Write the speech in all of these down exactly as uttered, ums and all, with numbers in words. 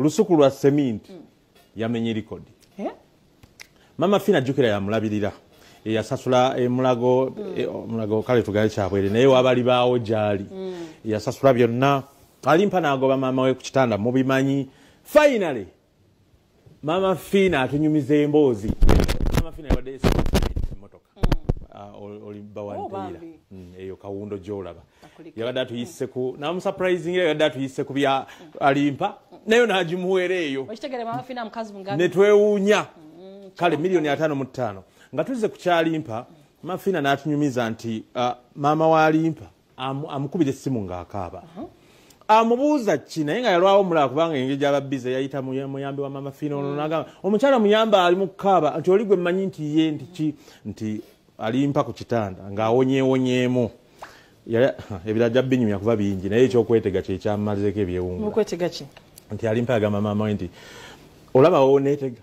lusuku lwa cement mm. yamenye record eh? Mama Fina jukira ya mulabirira yasasula emulago mm. e, mulago kale tugaye kyabwere naye wabali baawo jali mm. yasasula byonna Alimpa nagoba mama we ku kitanda mubimanyi finally Mama Fina atunyumiza emboozi Mama Fina yabadde motoka mm. oli bawantira mm, eyo kawundo jolaba yabadde atuyise ku na surprising yabadde atuyise ku bya Alimpa nayo najimuwere eyo wachitegere Mama Fina mkazi mungaga netwewunya mm, kale milioni atano mu ttaano nga tuze ku Alimpa Mama Fina natunyumiza nti uh, mama wa Alimpa am, amukubire simu ng'akaaba uh -huh. amubuuza ki naye nga yalwawo mulala kubanga engeri ababize yayita muyambi wa Mama Fina ono n'agamba omukyala muyamba ali mu kukaaba nti oli gwe mmanyi nti ye nti ki nti Alimpa ku kitanda ng'awonyeewonyeemu ebirajja binyumya kuba bingi naye ekyokwetega kye kyamazeko ebyewungula okwetega ki nti Alimpa yagamba maama we nti olaba wowe neetega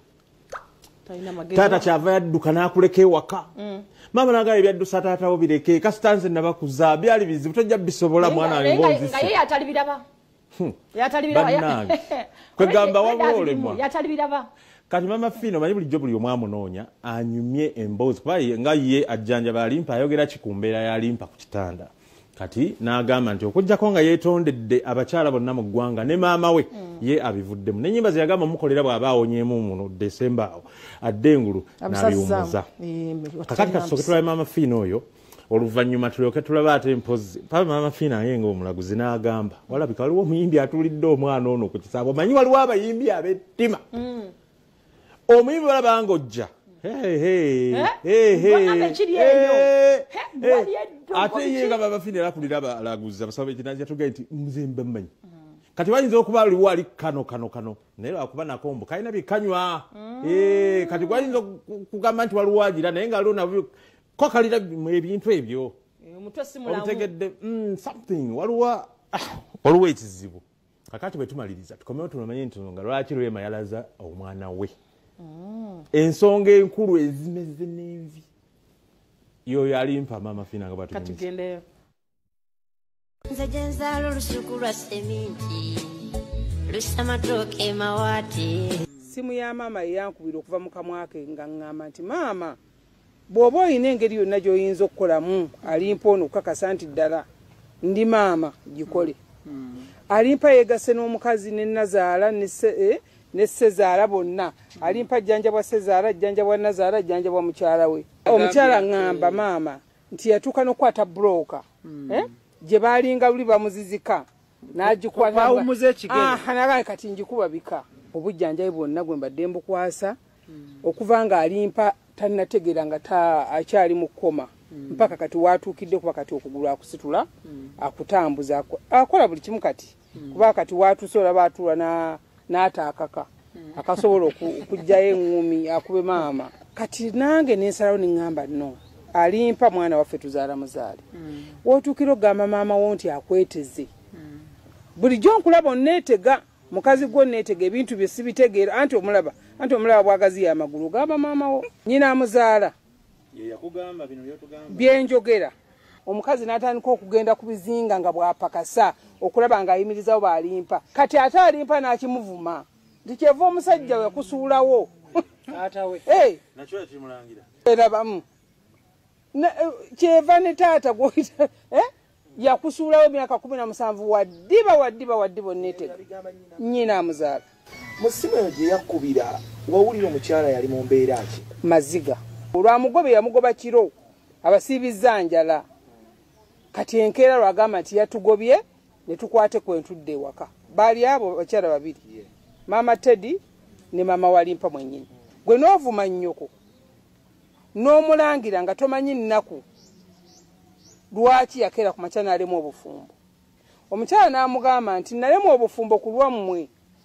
taata kyava yadduka n'akuleka ewaka mm. Mama naga ebyaddusa taata wo bireke kasitanze nabakuza byali bizibu tojja bisobola mwana wange ngonzi nga ye yatalibiraba hmm. yatalibiraba kwegamba wabole mwa yatalibiraba kati Mama Fina manyi bulijjo buli omwamu noonya anyumye emboozi kuba nga ye ajjanja Alimpa ayogera kikumbeera ya Alimpa ku kitanda kati n'agamba nti okujjako nga yeetondedde abakyala bonna mu ggwanga ne maama we mm. ye abivuddemu n'ennyimba ze yagamba mukolera bw'aba awonyeemu muno Desemba awo adde engulu n'abiwummuza kakati kasooke tulabe Mama Fina oyo oluvannyuma tulyoke tulaba ate mpozi paba Mama Fina ye ng'omulaguzi n'agamba walabika waliwo omuyimbi atuulidde omwana ono ku kisaabo omanyi waliwo abayimbi ab'ettima mm. omuyimbi balaba ng'ojja Hey hey eh? hey hey chiri eyo ate yenga Mama Fina lakulira balaguza basabe kinaja tugenti mzimbe mmanyi mm. kati wayinza okuba ali wali kano kano kano naye akuba nakombo kalina bikanywa mm. eh kati wayinza kugamba nti waluwagira naye nga alona ko kalira ebintu ebyo omutwe simulamu otegedde mm, something waluwa waluwa ekizibu kakati bwe tumaliriza tukomewo tumanye nti nga lwaki we-Rema yalaza omwana we Mm. ensonga enkulu ezimeze n'envi yoyo Alimpa Mama Fina nga batunyumiza katugendeyo nze gyenzaala olusuku lwa seminti lusamatoke mawaati simu ya maama yankubira okuva mu kamwa ke nga ngamba nti maama bw'oba olina engeri yonna gy'oyinza okukolamu Alimpa ono okukakasa nti ddala ndi maama gikole mm. Alimpa yeegase n'omukazi ne Nazaala ne eh? ne Sezaala bonna Alimpa jjanjabwa Sezaala jjanjabwa Nazaala jjanjabwa mukyala we omukyala ngamba maama nti yatuuka n'okwata broka mm. eh? gye baalinga luli bamuzizika n'agikwata ah naga kati njikuba bika obujjanjabi bwonna gwe mbadde mbukwasa mm. okuva nga Alimpa tannategeera nga ta akyali mu kkoma mm. mpaka kati watuukidde kuba kati okugulu akusitula mm. akutambuza akola buli kimu kati mm. kuba kati watuuse olaba atuula na n'ataakaka mm. akasobola okujjayo eŋŋumi akube maama kati nange nensalawo neŋŋamba nno Alimpa mwana waffe tuzaala muzaale mm. wootuukira ogamba maama wo nti akweteze mm. bulijjo nkulaba onneetega mukazi gwo onneetega ebintu bye sibitegeera anti omulaba anti omulaba bwagaziya amagulu gamba maama wo nyina amuzaala yakugamba bino byotugamba byenjogera omukazi n'atandika okugenda ku bizinga nga bwapakasa okulaba nga ayimirizawo Alimpa kati ate Alimpa n'akimuvuma nti kyeva omusajja we yakusuulawo taata we hey. nakyo yakimulangira erabamu kyeva ne taata gwoyita eh? yakusuulawo emyaka kumi na musanvu waddiba waddiba waddiba onneetega nnyina amuzaala musimu eyo gye yakkubira wawulira omukyala yali mu mbeera ki maziga olwamugobe yamugoba kiro abasiibizza njala kati enkeera lwagamba nti yatugobye ne tukwate kwentudde ewaka baali abo bakyala babiri yeah. Maama Teddy ne maama wa Alimpa mwennyini gwe n'ovuma nnyoko n'omulangira nga tomanyi nnaku lwaki yakeera ku makya n'alemu obufumbo omukyala n'amugamba nti nalemu obufumbo ku lwammwe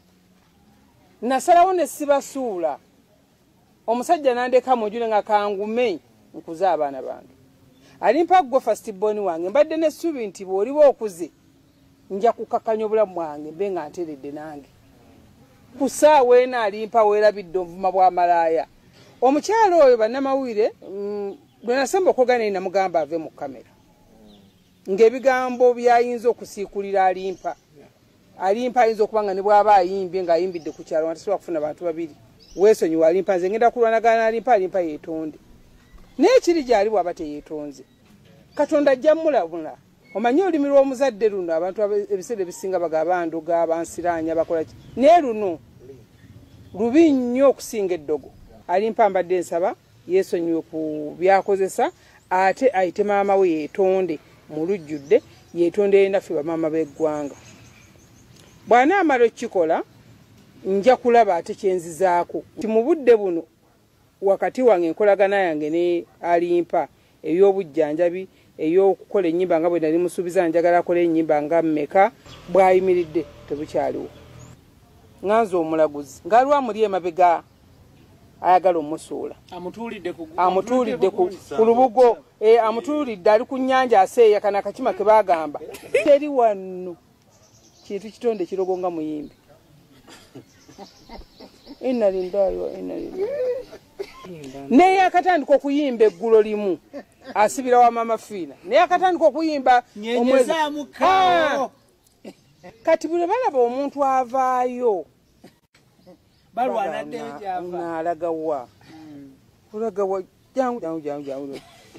nasalawo ne sibasuula omusajja n'andeka mujule nga kangume nkuza abaana bange Alimpa gwe first born wange mbadde n'essuubi nti bw'oliba okuze nja kukakanya obulamu bwange mbe nga nteredde nange ku ssaawa eno Alimpa weerabidde obuvuma bwa malaaya omukyala oyo bannamawulire mm, bwe nasemba okwogana naye namugamba ave mu kamera ng'ebigambo byayinza okusiikulira Alimpa Alimpa ayinza okuba nga ne bw'aba ayimbye ng'ayimbidde ku kyalo nga tasobola kufuna bantu babiri weesonyiwa Alimpa nze ngenda kulwanagana Alimpa Alimpa yeetonde naye kiri gy'ali bw'aba teyeetonze Katonda ajja mulabula omanyi olulimi lw'omuzadde luno abantu ebiseera ebisinga bagaba ndoga bansiraanya bakola ki naye luno lubi nnyo okusinga eddogo Alimpa mbadde nsaba yeesonyiwe ku byakozesa ate ayite maama we yeetonde mu lujjudde yeetonde naffe bamaama b'eggwanga bw'anaamala okukikola nja kulaba ate kyenzizaako nti mu budde buno wakati wange enkolagana yange ne Alimpa ey'obujjanjabi ey'okukola ennyimba nga bwe nali musuubiza njagala akola ennyimba nga mmeka bw'ayimiridde tebukyaliwo nganze omulaguzi ngaalwa muli emabega ayagala omusuula amutuulidde ku lubugo amutuulidde ali ku nnyanja aseeya kana akakima ke baagamba teri wano kintu kitonde kirogo nga muyimbi enalindaayo enalindaayo naye akatandika okuyimba eggulo limu asibira wa mama Fiina naye akatandika okuyimba omwezi kati bwe balaba omuntu avaayo naalagawa olagawa jangu jangu jangu jangu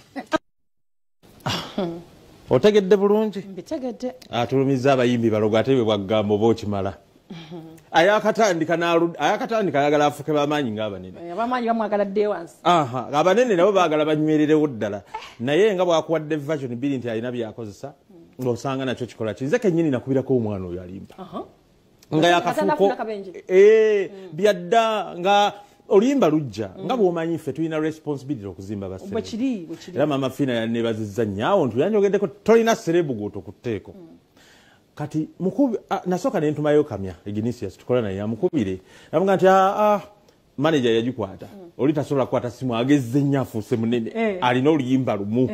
otegedde bulungi mbitegedde atulumiza abayimbi balogo ate bwe bwagamba oba okimala ayakatandika ayakatandika ayagala afuke bamaanyi ng'abanene abamaanyi bamwagala dde wansi aha abanene nabo baagala banywererewo ddala naye nga bwakuwadde version bbiri nti alina byakozesa ng'osanga nakyo kikola ki nze kennyini nakubirako omwana oyo Alimpa nga yakafuuko byadda nga oluyimba lujja nga bw'omanyi ffe tulina responsibility okuzimba baserebu era maama Fiina yanneebazizza nnyo nti yanjogeddeko tolina serebu gw'otokutteeko kati mukubi nasooka ne ntumayo kamya Ignatius tukola naye amukubire namuga nti manager yagikwata oli tasobola kukwata simu agezze nnyo afuuse munene alina oluyimba lumu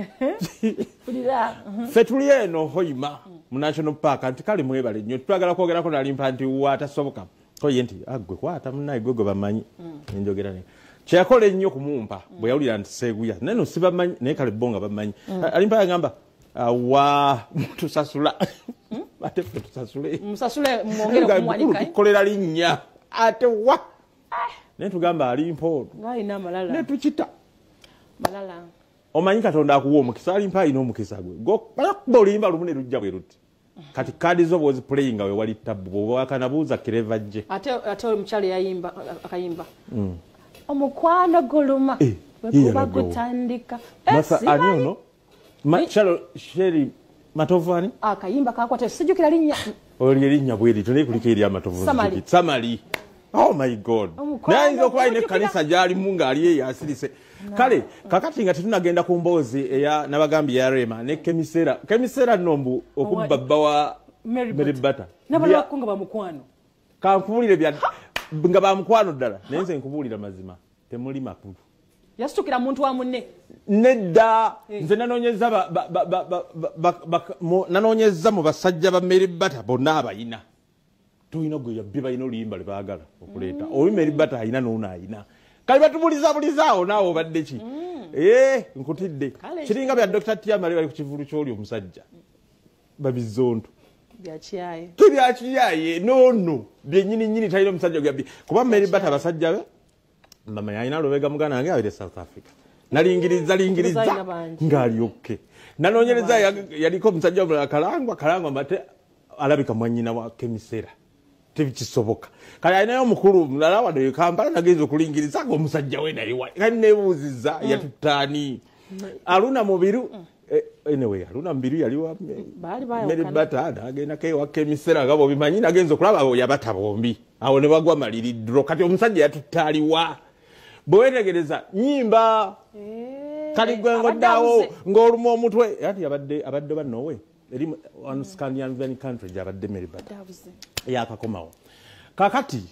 ffe tuli eno hoima mu national park nti kale mwebale nnyo twagala kwogerako n'Alimpa nti watasoboka koye nti agwe kwata munnaye gwe gwe bamanyi nenjogera naye kyeyakola ennyo kumumpa bwe yawulira nti seeguya naye no sibamanyi naye kale bo nga bamanyi Alimpa yagamba awa tusasula ate ffe tusasule musasule mwongere kumwanika tukolera linnya ate wa naye tugamba Alimpa ono ng'alina amalala ne tukita malala omanyi Katonda akuwa omukisa Alimpa alina omukisa gwe gokuba oluyimba lumu ne lujja bwe luti kati kadi zo bwozi playing nga we wali tabu bwoba wakanabuuza kireva jje ate ate omukyala yayimba akayimba omukwano guluma bwekuba gutandika ani ono Chalo Sheri Matovani akayimba kakwata sijukira linnya oli linnya bweri tuli kuliko eri amatovu Samali Samali oh my god nainzo kwa ine kanisa jali munga aliye yasirise kale kakati nga tunagenda ku mboozi eya nabagambi ya Rema ne kemisera kemisera nombu okubabba wa Mary Butter nabala kunga ba mukwano kampulire bya nga ba mukwano ddala nenze nkubulira mazima temuli makulu yasitukira muntu wa munne nedda nze nanonyeza nanonyeza mu basajja ba Mary Butter bonna abayina tuyina gwe yabbi bayina oluyimba lwe baagala okuleeta owi Mary Butter ayina n'ono ayina kali batubuliza bulizaawo naawe obadde ki ee nkutidde kiringa bya Doctor Tiamale bali ku kivulu ky'oli omusajja babizonto byakiyaye tebyakiyaye nono byennyini nnyini talina omusajja gyabbi kuba Mary Butter abasajja be mama yalina lubega mugana wange abere South Africa nalingiriza lingiriza ngali okke nanonyereza yaliko omusajja omulala kalangwa kalangwa mate alabika mwanyina wa kemisera tebikisoboka kale ayinayo omukulu mulala wadde Kampala nagenza okulingiriza nga omusajja we nali wa kali nebuuziza yatutaani aluna mubiru anyway aluna mubiru yali wa Mary Butter agenda kewa kemisera nga bobimanyi nagenza okulaba abo yabata bombi awo ne bagwa maliriddro kati omusajja yatutaaliwa bwewetegereza nyimba kali gwe ngoddawo ng'oluma omutwe ati abadde abadde bannowe eri one Scandinavian country gyabadde Mary Butter yakakomawo kakati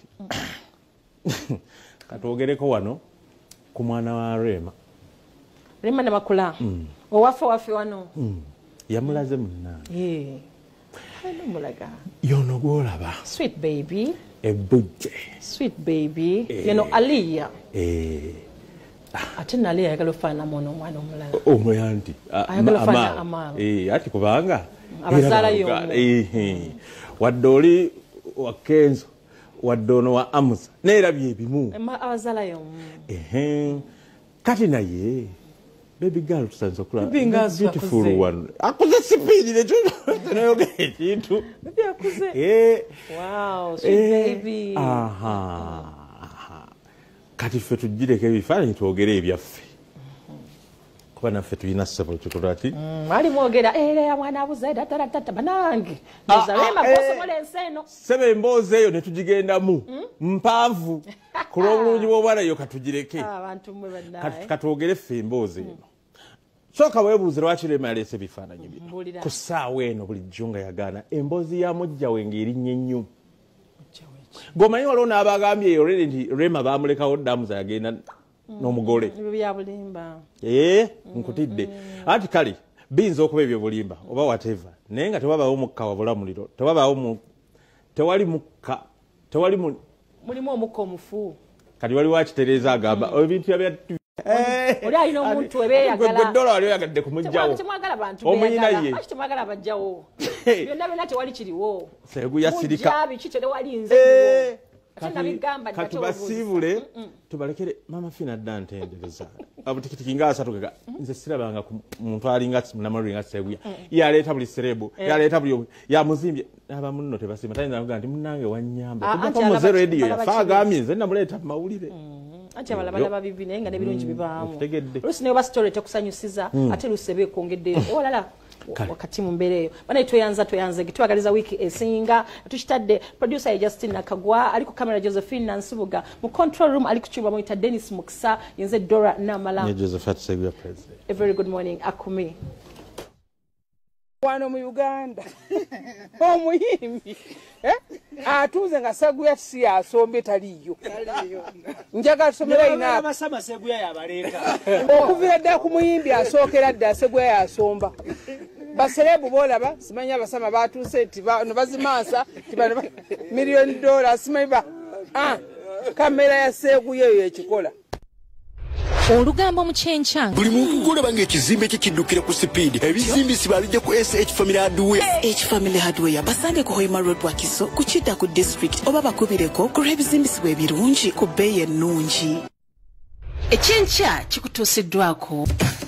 katwogereko wano ku mwana wa Rema Rema ne makula owafe wafe wano yamulaze munnange mulaga yono gwolaba sweet baby ebujje sweet baby you know Aliyah eh ate nali ayagala ofaana mono omwana omulala omuyanti ama eh ati kubanga abazala yo eh wadde oli wa Kenzo wa Dono wa Amusa nerabye ebimu abazalayo ehe kati naye baby girl tusanze okula beautiful one akuze sipidi ne tunayoga ekintu baby akuze eh wow sweet baby aha kati ffe tujireko ebifaananyi twogere ebyaffe kuba naffe tulina ssebo kikolati ali mwogera era ya mwana abuze datara tata banange nezalema bosomola enseno sebe emboozi eyo ne tugigendamu mpanvu ku lw'obulungi bw'obwana yo katugireke abantu mwe bannaye katwogere ffe emboozi eno soka weebuuze lwaki Rema yaleese ebifaananyi bino ku ssaawa eno bulijjo nga yagaana emboozi ya mujja we ng'erinnye nnyo gomanyi waliwo n'abagambye eyo nti Rema baamulekawo damuza yagenda n'omugole byabulimba ee nkutidde ati kale biyinza okuba ebyo bulimba oba whatever naye nga tewabaawo mukka wabula muliro tewabaawo tewali mukka tewali mulimu omukka omufu kati waliwo akitereeza agamba ebintu bya oli alina omuntu ebeeyagala dola wali oyagadde kumugjawo temwagala bantu omuyina ye aki temwagala bajjawo byonna byonna tewali kiriwo seegu yasirika jabi ki tewali nze katubasiibule tubalekere mama Fina dda ntendereza abutikitiki nga asatu gaga nze sirabanga muntu alinga namaluli nga seeguya yaleeta buli serebu yaleeta buli yamuzimbye abamu nno tebasiima tayinza kuga nti munnange wannyamba kuddako mu zero radio yafa agambye nze namuleeta mu mawulire anti abalabala bibi naye nga n'ebirungi bibaamu oluusi naye oba story tekusanyusiza ate luusi eba ekwongeddeyo ewalala wakati mu mbeera eyo banaye tweyanza tweyanze getwagaliza wiiki esinga tukitadde producer Justin Nakagwa ali ku kamera Josephine Nansibuga mu control room ali kukyuba muyita Dennis Mukisa yenze Dora Namala ne Josephat Seguya president. A very good morning akumi wano mu Uganda omuyimbi eh atuze nga Seguya si asombe taliyo njaga somera ina abasama Seguya yabaleeta okuvira dda ku muyimbi asookera dda Seguya yasomba baserebu bolaba simanya basama batuse tiba no bazimansa tiba million dollars simaiba ah kamera ya Seguya yo ekikola Olugambo mukyenkya buli muntu golaba ng'ekizimbe kye kiddukire ku sipiidi ebizimbisi babijja ku S H Family Hardware H Family Hardware basange ku Hoima Road Wakiso ku Kidda ku district oba bakubireko ku lw'ebizimbisi bwe birungi ku bbeeyi ennungi ekyenkya kikutuusiddwako